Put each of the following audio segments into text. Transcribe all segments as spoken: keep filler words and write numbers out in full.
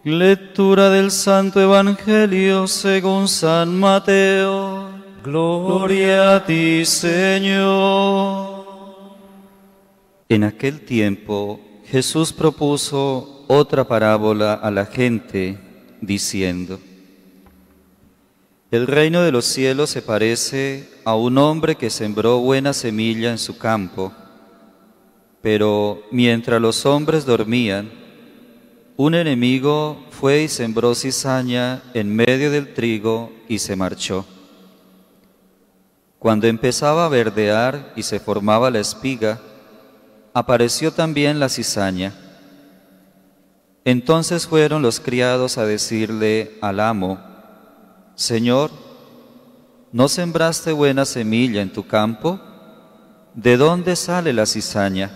Lectura del Santo Evangelio según San Mateo. Gloria a ti, Señor. En aquel tiempo Jesús propuso otra parábola a la gente, diciendo: El reino de los cielos se parece a un hombre que sembró buena semilla en su campo, pero mientras los hombres dormían, un enemigo fue y sembró cizaña en medio del trigo y se marchó. Cuando empezaba a verdear y se formaba la espiga, apareció también la cizaña. Entonces fueron los criados a decirle al amo: Señor, ¿no sembraste buena semilla en tu campo? ¿De dónde sale la cizaña?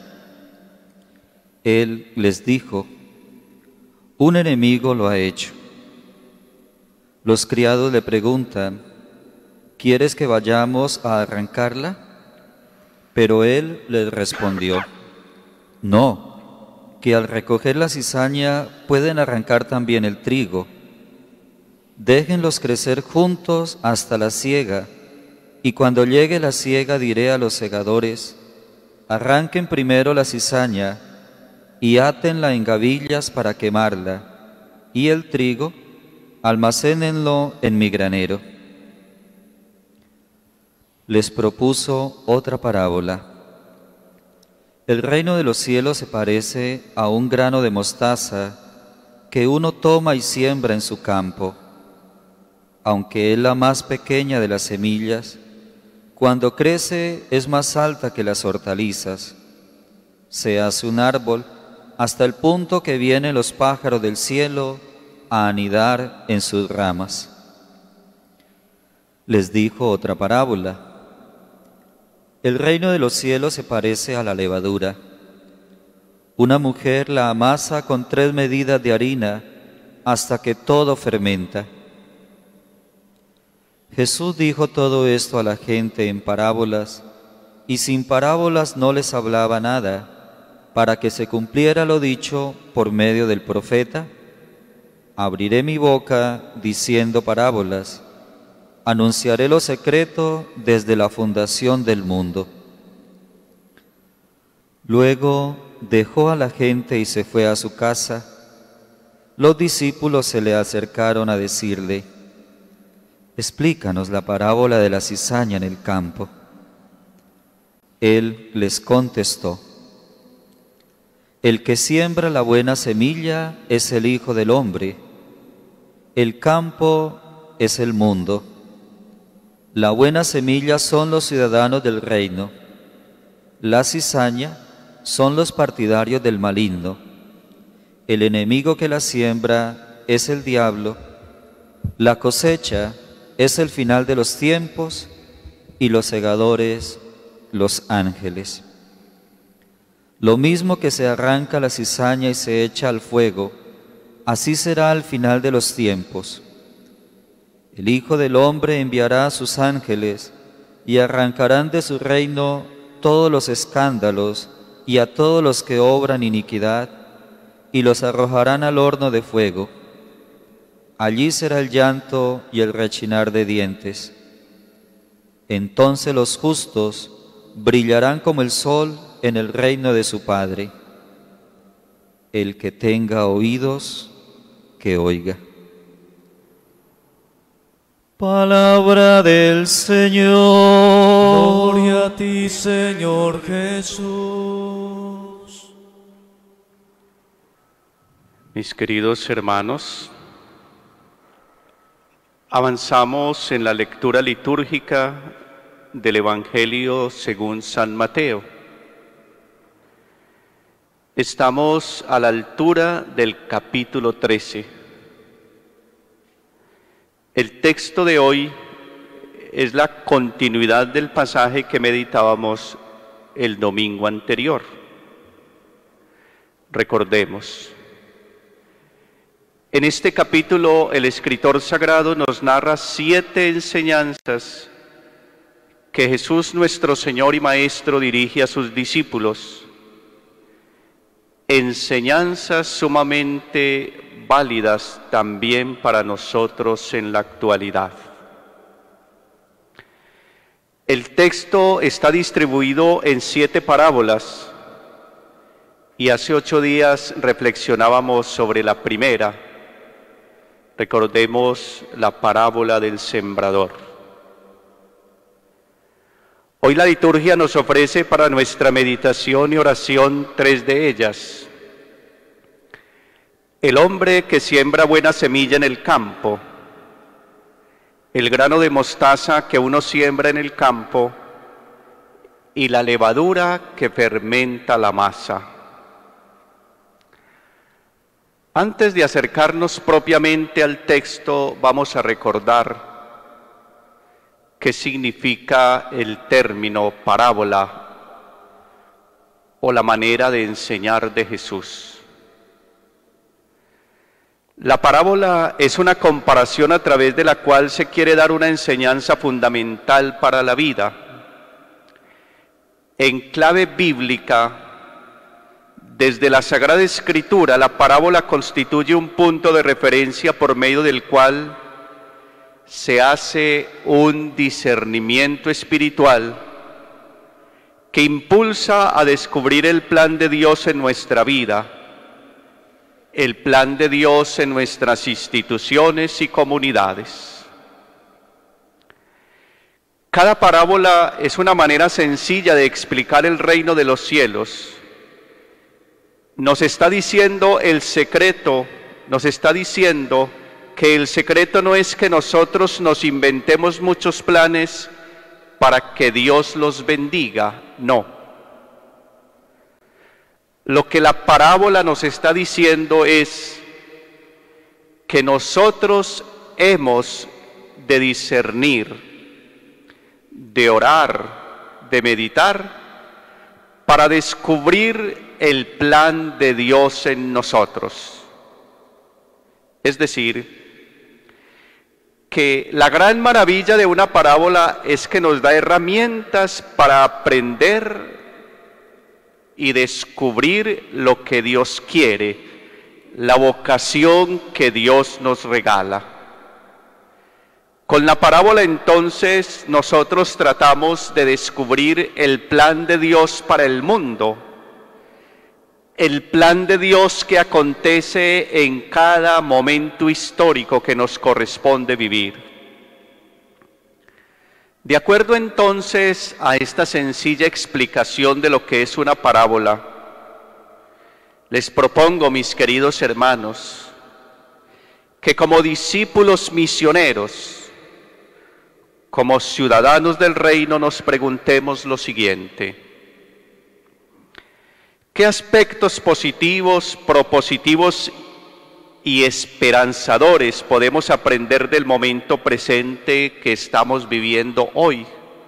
Él les dijo: Un enemigo lo ha hecho. Los criados le preguntan: ¿Quieres que vayamos a arrancarla? Pero él les respondió: No, que al recoger la cizaña pueden arrancar también el trigo. Déjenlos crecer juntos hasta la siega, y cuando llegue la siega diré a los segadores: arranquen primero la cizaña y átenla en gavillas para quemarla, y el trigo almacénenlo en mi granero. Les propuso otra parábola. El reino de los cielos se parece a un grano de mostaza que uno toma y siembra en su campo. Aunque es la más pequeña de las semillas, cuando crece es más alta que las hortalizas. Se hace un árbol hasta el punto que vienen los pájaros del cielo a anidar en sus ramas. Les dijo otra parábola. El reino de los cielos se parece a la levadura. Una mujer la amasa con tres medidas de harina hasta que todo fermenta. Jesús dijo todo esto a la gente en parábolas, y sin parábolas no les hablaba nada, para que se cumpliera lo dicho por medio del profeta: abriré mi boca diciendo parábolas, anunciaré lo secreto desde la fundación del mundo. Luego dejó a la gente y se fue a su casa. Los discípulos se le acercaron a decirle: Explícanos la parábola de la cizaña en el campo. Él les contestó: El que siembra la buena semilla es el Hijo del Hombre. El campo es el mundo. La buena semilla son los ciudadanos del reino. La cizaña son los partidarios del maligno. El enemigo que la siembra es el diablo. La cosecha es el final de los tiempos y los segadores los ángeles. Lo mismo que se arranca la cizaña y se echa al fuego, así será al final de los tiempos. El Hijo del Hombre enviará a sus ángeles y arrancarán de su reino todos los escándalos y a todos los que obran iniquidad, y los arrojarán al horno de fuego. Allí será el llanto y el rechinar de dientes. Entonces los justos brillarán como el sol en el reino de su Padre. El que tenga oídos, que oiga. Palabra del Señor. Gloria a ti, Señor Jesús. Mis queridos hermanos, avanzamos en la lectura litúrgica del Evangelio según San Mateo. Estamos a la altura del capítulo trece. El texto de hoy es la continuidad del pasaje que meditábamos el domingo anterior. Recordemos. En este capítulo el escritor sagrado nos narra siete enseñanzas que Jesús nuestro Señor y Maestro dirige a sus discípulos. enseñanzas sumamente válidas también para nosotros en la actualidad. El texto está distribuido en siete parábolas y hace ocho días reflexionábamos sobre la primera. Recordemos la parábola del sembrador. Hoy la liturgia nos ofrece para nuestra meditación y oración tres de ellas. El hombre que siembra buena semilla en el campo, el grano de mostaza que uno siembra en el campo y la levadura que fermenta la masa. Antes de acercarnos propiamente al texto, vamos a recordar qué significa el término parábola o la manera de enseñar de Jesús. La parábola es una comparación a través de la cual se quiere dar una enseñanza fundamental para la vida. En clave bíblica, desde la Sagrada Escritura, la parábola constituye un punto de referencia por medio del cual se hace un discernimiento espiritual que impulsa a descubrir el plan de Dios en nuestra vida, el plan de Dios en nuestras instituciones y comunidades. Cada parábola es una manera sencilla de explicar el reino de los cielos. Nos está diciendo el secreto, nos está diciendo que el secreto no es que nosotros nos inventemos muchos planes para que Dios los bendiga, no. Lo que la parábola nos está diciendo es que nosotros hemos de discernir, de orar, de meditar, para descubrir el plan de Dios en nosotros. Es decir, que la gran maravilla de una parábola es que nos da herramientas para aprender y descubrir lo que Dios quiere, la vocación que Dios nos regala. Con la parábola entonces nosotros tratamos de descubrir el plan de Dios para el mundo, el plan de Dios que acontece en cada momento histórico que nos corresponde vivir. De acuerdo entonces a esta sencilla explicación de lo que es una parábola, les propongo, mis queridos hermanos, que como discípulos misioneros, como ciudadanos del reino, nos preguntemos lo siguiente: ¿qué aspectos positivos, propositivos y esperanzadores podemos aprender del momento presente que estamos viviendo hoy?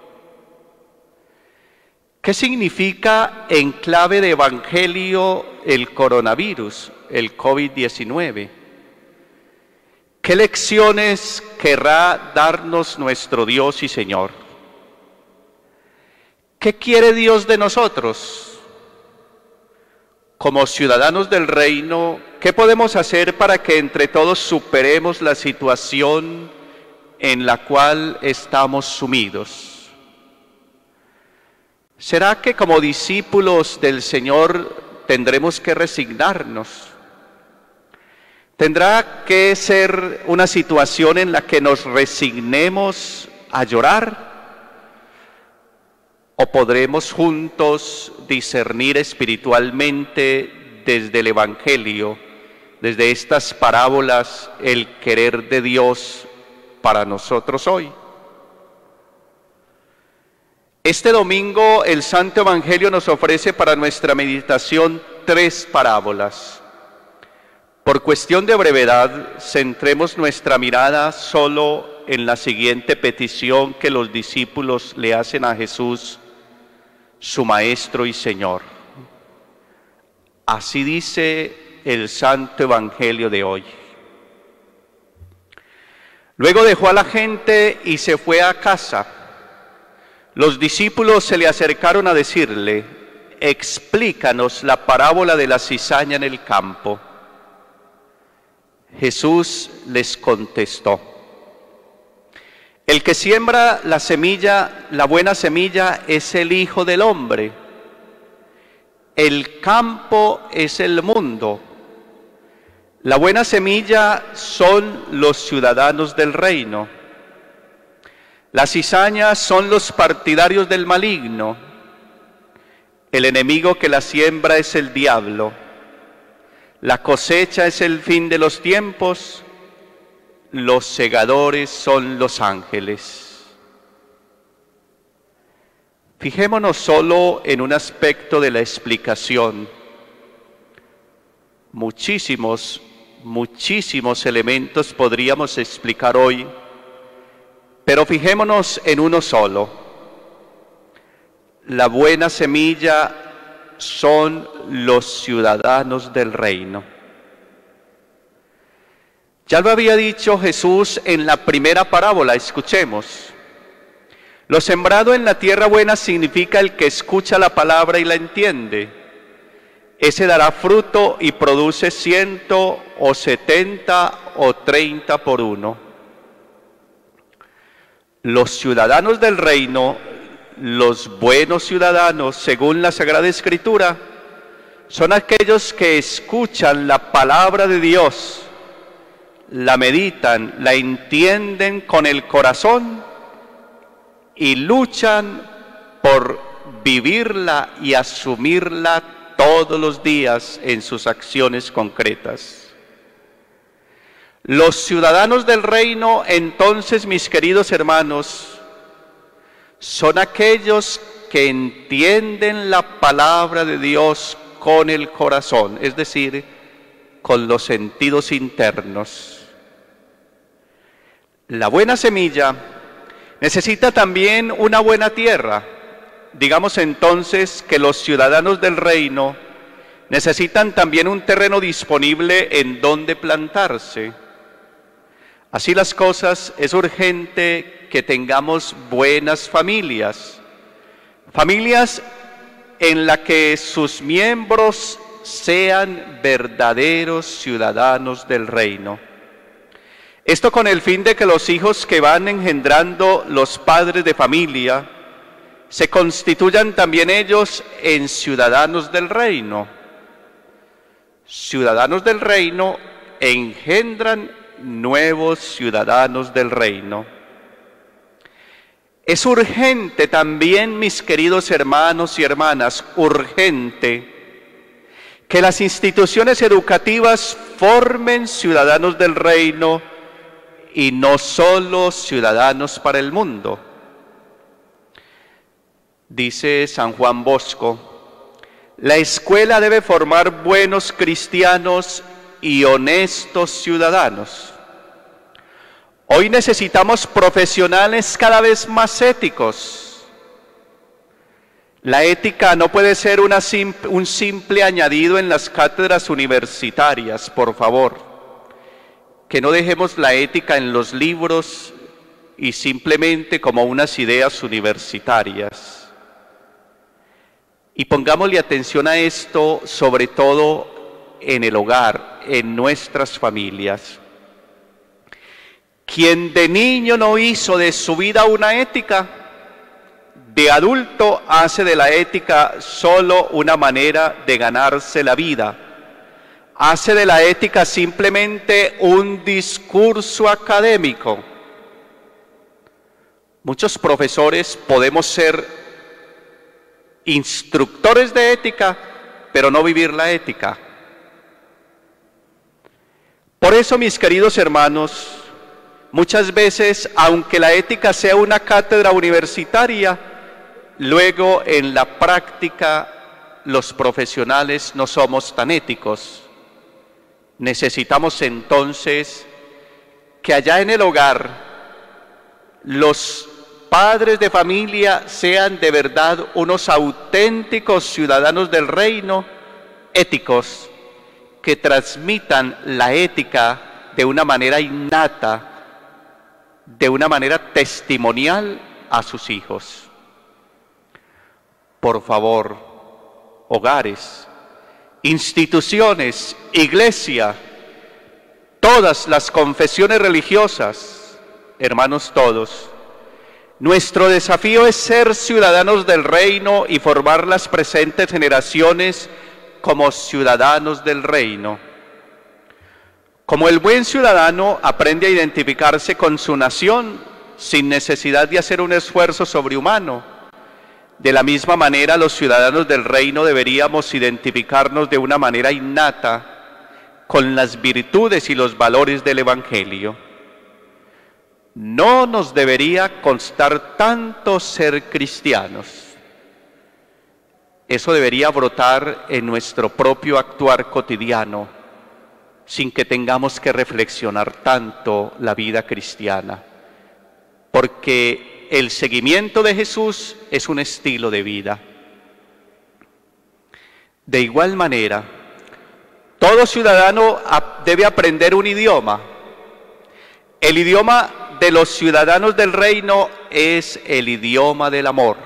¿Qué significa en clave de evangelio el coronavirus, el COVID diecinueve? ¿Qué lecciones querrá darnos nuestro Dios y Señor? ¿Qué quiere Dios de nosotros? Como ciudadanos del reino, ¿qué podemos hacer para que entre todos superemos la situación en la cual estamos sumidos? ¿Será que como discípulos del Señor tendremos que resignarnos? ¿Tendrá que ser una situación en la que nos resignemos a llorar? ¿O podremos juntos discernir espiritualmente desde el Evangelio, desde estas parábolas, el querer de Dios para nosotros hoy? Este domingo el Santo Evangelio nos ofrece para nuestra meditación tres parábolas. Por cuestión de brevedad, centremos nuestra mirada solo en la siguiente petición que los discípulos le hacen a Jesús, su Maestro y Señor. Así dice el Santo Evangelio de hoy. Luego dejó a la gente y se fue a casa. Los discípulos se le acercaron a decirle: explícanos la parábola de la cizaña en el campo. Jesús les contestó: el que siembra la semilla, la buena semilla, es el Hijo del Hombre. El campo es el mundo. La buena semilla son los ciudadanos del reino. Las cizañas son los partidarios del maligno. El enemigo que la siembra es el diablo. La cosecha es el fin de los tiempos. Los segadores son los ángeles. Fijémonos solo en un aspecto de la explicación. Muchísimos, muchísimos elementos podríamos explicar hoy, pero fijémonos en uno solo. La buena semilla son los ciudadanos del reino. Ya lo había dicho Jesús en la primera parábola, escuchemos. Lo sembrado en la tierra buena significa el que escucha la palabra y la entiende. Ese dará fruto y produce ciento o setenta o treinta por uno. Los ciudadanos del reino, los buenos ciudadanos, según la Sagrada Escritura, son aquellos que escuchan la palabra de Dios, la meditan, la entienden con el corazón y luchan por vivirla y asumirla todos los días en sus acciones concretas. Los ciudadanos del reino, entonces, mis queridos hermanos, son aquellos que entienden la palabra de Dios con el corazón, es decir, con los sentidos internos. La buena semilla necesita también una buena tierra. Digamos entonces que los ciudadanos del reino necesitan también un terreno disponible en donde plantarse. Así las cosas, es urgente que tengamos buenas familias, familias en las que sus miembros sean verdaderos ciudadanos del reino. Esto con el fin de que los hijos que van engendrando los padres de familia se constituyan también ellos en ciudadanos del reino. Ciudadanos del reino engendran nuevos ciudadanos del reino. Es urgente también, mis queridos hermanos y hermanas, urgente que las instituciones educativas formen ciudadanos del reino y no solo ciudadanos para el mundo. Dice San Juan Bosco: la escuela debe formar buenos cristianos y honestos ciudadanos. Hoy necesitamos profesionales cada vez más éticos. La ética no puede ser una sim- un simple añadido en las cátedras universitarias, por favor. Que no dejemos la ética en los libros y simplemente como unas ideas universitarias. Y pongámosle atención a esto, sobre todo en el hogar, en nuestras familias. Quien de niño no hizo de su vida una ética, de adulto hace de la ética solo una manera de ganarse la vida. Hace de la ética simplemente un discurso académico. Muchos profesores podemos ser instructores de ética, pero no vivir la ética. Por eso, mis queridos hermanos, muchas veces, aunque la ética sea una cátedra universitaria, luego en la práctica los profesionales no somos tan éticos. Necesitamos entonces que allá en el hogar los padres de familia sean de verdad unos auténticos ciudadanos del reino, éticos, que transmitan la ética de una manera innata, de una manera testimonial a sus hijos. Por favor, hogares, instituciones, iglesia, todas las confesiones religiosas, hermanos todos. Nuestro desafío es ser ciudadanos del reino y formar las presentes generaciones como ciudadanos del reino. Como el buen ciudadano aprende a identificarse con su nación sin necesidad de hacer un esfuerzo sobrehumano, de la misma manera los ciudadanos del reino deberíamos identificarnos de una manera innata con las virtudes y los valores del Evangelio. No nos debería costar tanto ser cristianos. Eso debería brotar en nuestro propio actuar cotidiano, sin que tengamos que reflexionar tanto la vida cristiana, porque el seguimiento de Jesús es un estilo de vida. De igual manera, todo ciudadano debe aprender un idioma. El idioma de los ciudadanos del reino es el idioma del amor.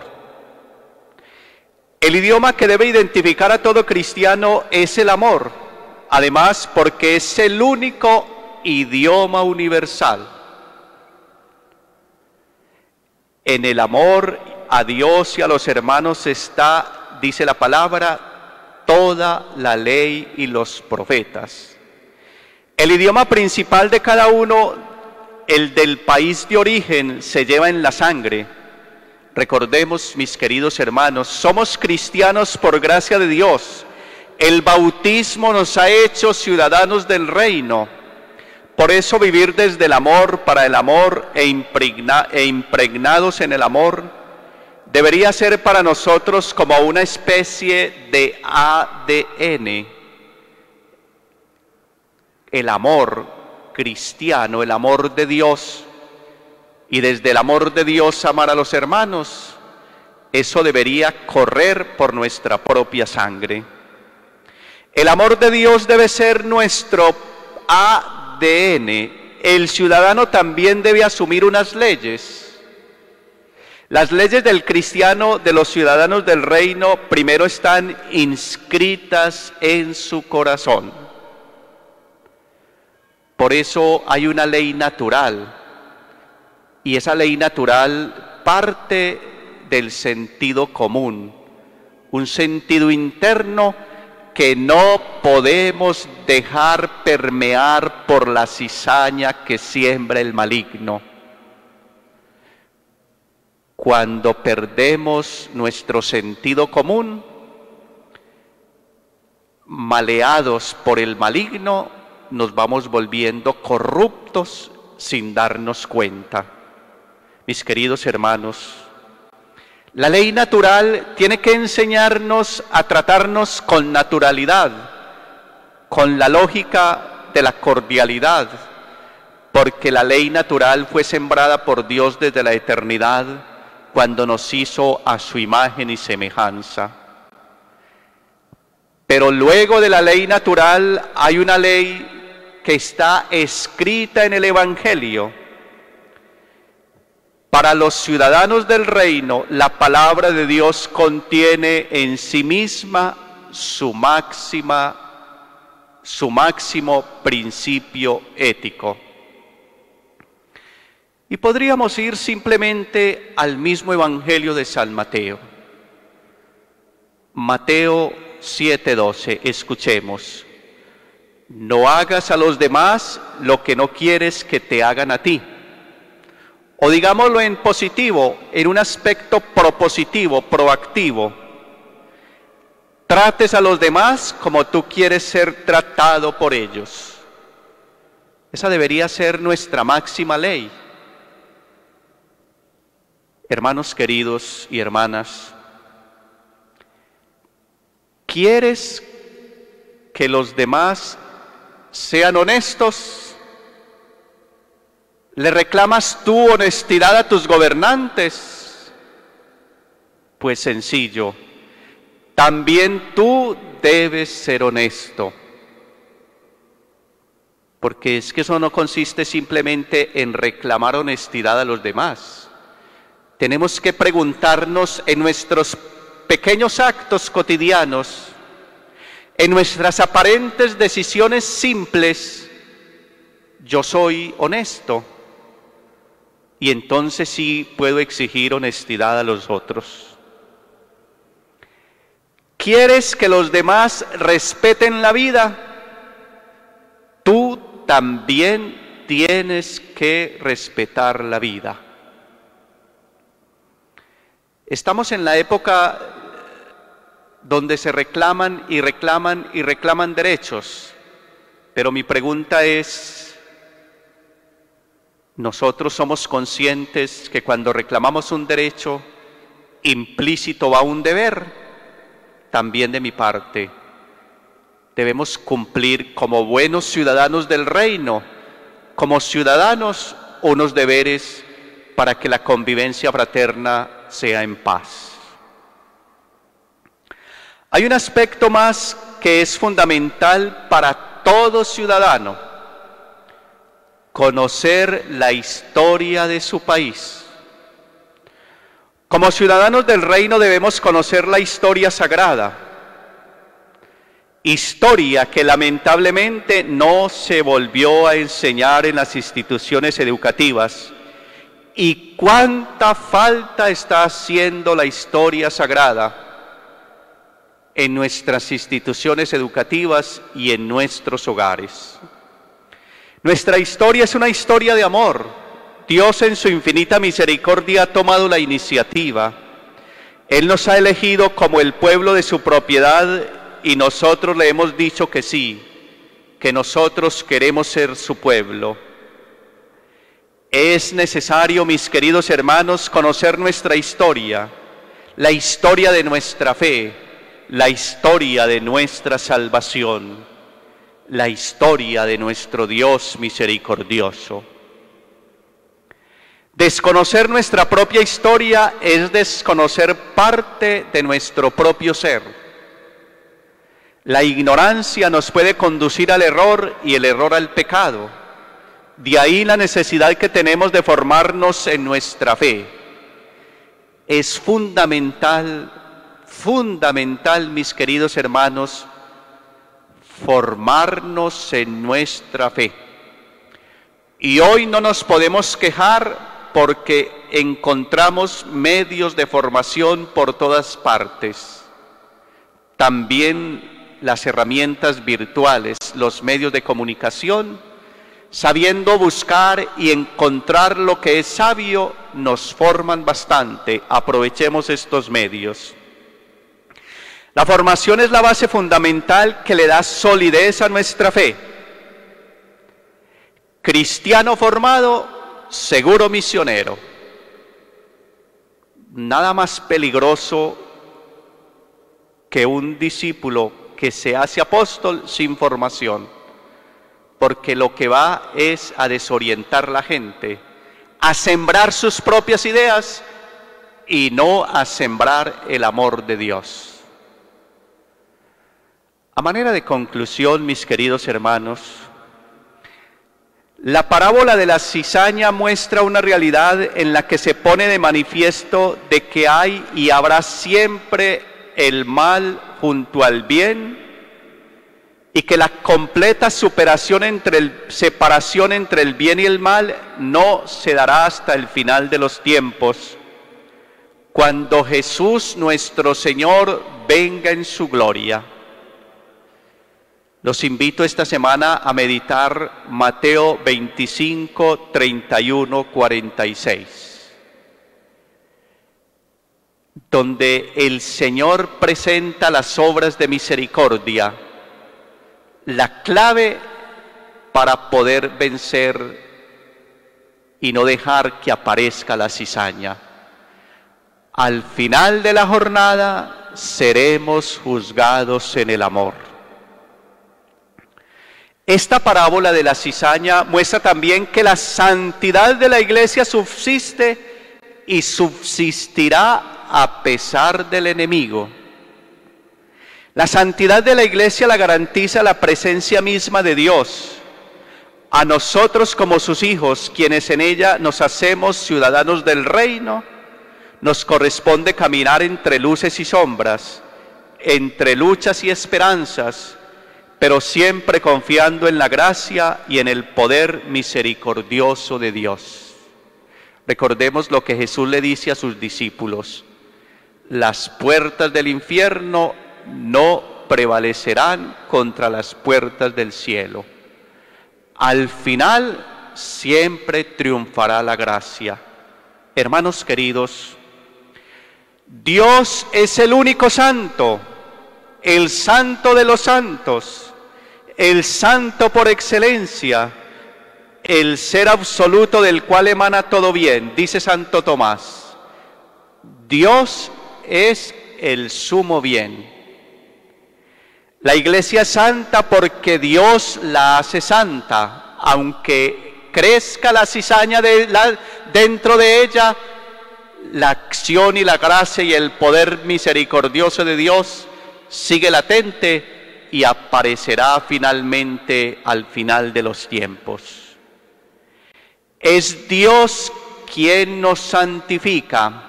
El idioma que debe identificar a todo cristiano es el amor, además porque es el único idioma universal. En el amor a Dios y a los hermanos está, dice la palabra, toda la ley y los profetas. El idioma principal de cada uno, el del país de origen, se lleva en la sangre. Recordemos, mis queridos hermanos, somos cristianos por gracia de Dios. El bautismo nos ha hecho ciudadanos del reino. Por eso vivir desde el amor, para el amor e, impregna, e impregnados en el amor, debería ser para nosotros como una especie de A D N. El amor cristiano, el amor de Dios, y desde el amor de Dios amar a los hermanos, eso debería correr por nuestra propia sangre. El amor de Dios debe ser nuestro A D N. El ciudadano también debe asumir unas leyes. Las leyes del cristiano, de los ciudadanos del reino, primero están inscritas en su corazón. Por eso hay una ley natural, y esa ley natural parte del sentido común, un sentido interno que no podemos dejar permear por la cizaña que siembra el maligno. Cuando perdemos nuestro sentido común, maleados por el maligno, nos vamos volviendo corruptos sin darnos cuenta. Mis queridos hermanos, la ley natural tiene que enseñarnos a tratarnos con naturalidad, con la lógica de la cordialidad, porque la ley natural fue sembrada por Dios desde la eternidad, cuando nos hizo a su imagen y semejanza. Pero luego de la ley natural hay una ley que está escrita en el Evangelio. Para los ciudadanos del reino, la palabra de Dios contiene en sí misma su máxima, su máximo principio ético. Y podríamos ir simplemente al mismo Evangelio de San Mateo. Mateo siete doce, escuchemos. No hagas a los demás lo que no quieres que te hagan a ti. O digámoslo en positivo, en un aspecto propositivo, proactivo. Trates a los demás como tú quieres ser tratado por ellos. Esa debería ser nuestra máxima ley. Hermanos queridos y hermanas, ¿quieres que los demás sean honestos? ¿Le reclamas tú honestidad a tus gobernantes? Pues sencillo, también tú debes ser honesto. Porque es que eso no consiste simplemente en reclamar honestidad a los demás. Tenemos que preguntarnos en nuestros pequeños actos cotidianos, en nuestras aparentes decisiones simples, yo soy honesto. Y entonces sí puedo exigir honestidad a los otros. ¿Quieres que los demás respeten la vida? Tú también tienes que respetar la vida. Estamos en la época donde se reclaman y reclaman y reclaman derechos, pero mi pregunta es, ¿nosotros somos conscientes que cuando reclamamos un derecho, implícito va un deber? También de mi parte, debemos cumplir como buenos ciudadanos del reino, como ciudadanos, unos deberes para que la convivencia fraterna sea en paz. Hay un aspecto más que es fundamental para todo ciudadano: conocer la historia de su país. Como ciudadanos del reino debemos conocer la historia sagrada, historia que lamentablemente no se volvió a enseñar en las instituciones educativas. ¿Y cuánta falta está haciendo la historia sagrada en nuestras instituciones educativas y en nuestros hogares? Nuestra historia es una historia de amor. Dios en su infinita misericordia ha tomado la iniciativa. Él nos ha elegido como el pueblo de su propiedad y nosotros le hemos dicho que sí, que nosotros queremos ser su pueblo. Es necesario, mis queridos hermanos, conocer nuestra historia, la historia de nuestra fe, la historia de nuestra salvación, la historia de nuestro Dios misericordioso. Desconocer nuestra propia historia es desconocer parte de nuestro propio ser. La ignorancia nos puede conducir al error y el error al pecado. De ahí la necesidad que tenemos de formarnos en nuestra fe. Es fundamental, fundamental, mis queridos hermanos, formarnos en nuestra fe. Y hoy no nos podemos quejar porque encontramos medios de formación por todas partes. También las herramientas virtuales, los medios de comunicación, sabiendo buscar y encontrar lo que es sabio, nos forman bastante. Aprovechemos estos medios. La formación es la base fundamental que le da solidez a nuestra fe. Cristiano formado, seguro misionero. Nada más peligroso que un discípulo que se hace apóstol sin formación, porque lo que va es a desorientar la gente, a sembrar sus propias ideas y no a sembrar el amor de Dios. A manera de conclusión, mis queridos hermanos, la parábola de la cizaña muestra una realidad en la que se pone de manifiesto de que hay y habrá siempre el mal junto al bien y que la completa superación entre el, separación entre el bien y el mal no se dará hasta el final de los tiempos, cuando Jesús nuestro Señor venga en su gloria. Los invito esta semana a meditar Mateo veinticinco, treinta y uno, cuarenta y seis, donde el Señor presenta las obras de misericordia, la clave para poder vencer y no dejar que aparezca la cizaña. Al final de la jornada seremos juzgados en el amor. Esta parábola de la cizaña muestra también que la santidad de la iglesia subsiste y subsistirá a pesar del enemigo. La santidad de la iglesia la garantiza la presencia misma de Dios. A nosotros como sus hijos, quienes en ella nos hacemos ciudadanos del reino, nos corresponde caminar entre luces y sombras, entre luchas y esperanzas, pero siempre confiando en la gracia y en el poder misericordioso de Dios. Recordemos lo que Jesús le dice a sus discípulos: las puertas del infierno no prevalecerán contra las puertas del cielo. Al final siempre triunfará la gracia. Hermanos queridos, Dios es el único santo, el santo de los santos, el santo por excelencia, el ser absoluto del cual emana todo bien. Dice Santo Tomás: Dios es el sumo bien. La Iglesia es santa porque Dios la hace santa, aunque crezca la cizaña de la, dentro de ella, la acción y la gracia y el poder misericordioso de Dios sigue latente y aparecerá finalmente al final de los tiempos. Es Dios quien nos santifica.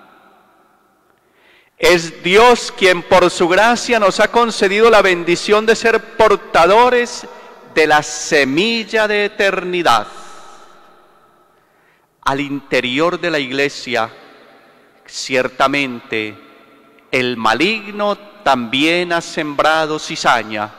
Es Dios quien por su gracia nos ha concedido la bendición de ser portadores de la semilla de eternidad. Al interior de la Iglesia, ciertamente, el maligno también ha sembrado cizaña,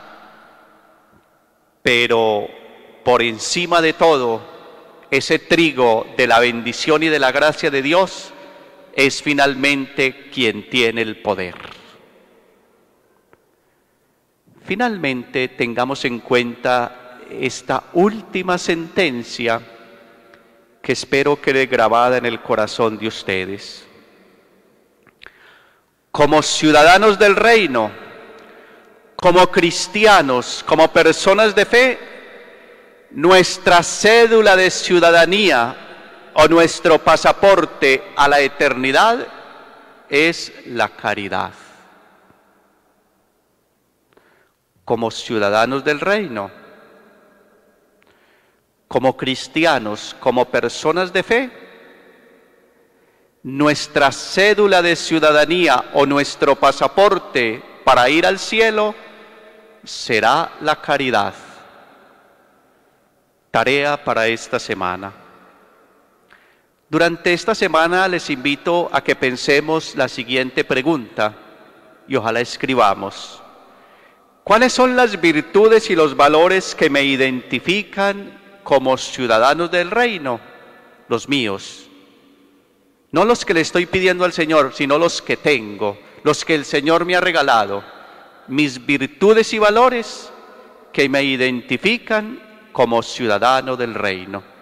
pero por encima de todo, ese trigo de la bendición y de la gracia de Dios es finalmente quien tiene el poder. Finalmente, tengamos en cuenta esta última sentencia que espero quede grabada en el corazón de ustedes. Como ciudadanos del reino, como cristianos, como personas de fe, nuestra cédula de ciudadanía o nuestro pasaporte a la eternidad es la caridad. Como ciudadanos del reino, como cristianos, como personas de fe, nuestra cédula de ciudadanía o nuestro pasaporte para ir al cielo será la caridad. Tarea para esta semana. Durante esta semana les invito a que pensemos la siguiente pregunta y ojalá escribamos: ¿cuáles son las virtudes y los valores que me identifican como ciudadanos del reino? Los míos. No los que le estoy pidiendo al Señor, sino los que tengo, los que el Señor me ha regalado. Mis virtudes y valores que me identifican como ciudadano del reino.